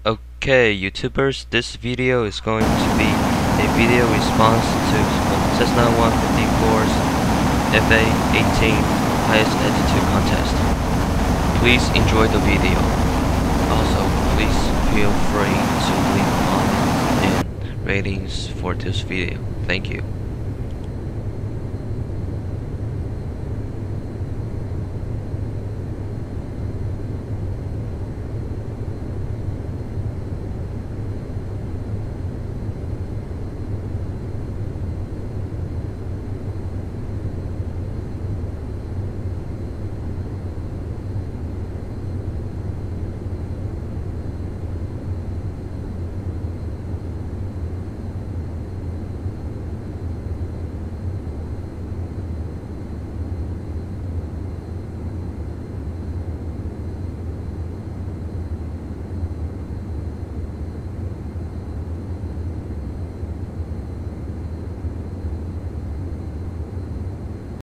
Okay, YouTubers, this video is going to be a video response to Cessna154's FA-18 Highest Altitude Contest. Please enjoy the video. Also, please feel free to leave comments and ratings for this video. Thank you.